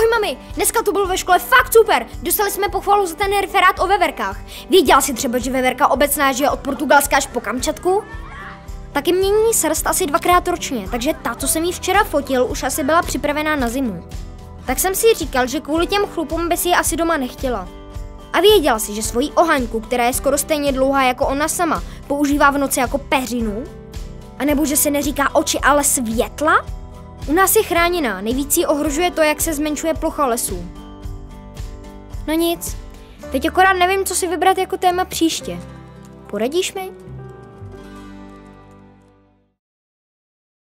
Ahoj mami, dneska to bylo ve škole fakt super. Dostali jsme pochvalu za ten referát o veverkách. Věděla jsi třeba, že veverka obecná žije od Portugalska až po Kamčatku? Taky mění srst asi 2krát ročně, takže ta, co jsem jí včera fotil, už asi byla připravená na zimu. Tak jsem si říkal, že kvůli těm chlupům bys ji asi doma nechtěla. A věděla jsi, že svoji ohaňku, která je skoro stejně dlouhá jako ona sama, používá v noci jako peřinu? A nebo že se neříká oči, ale světla? U nás je chráněná, nejvíc jí ohrožuje to, jak se zmenšuje plocha lesů. No nic, teď akorát nevím, co si vybrat jako téma příště. Poradíš mi?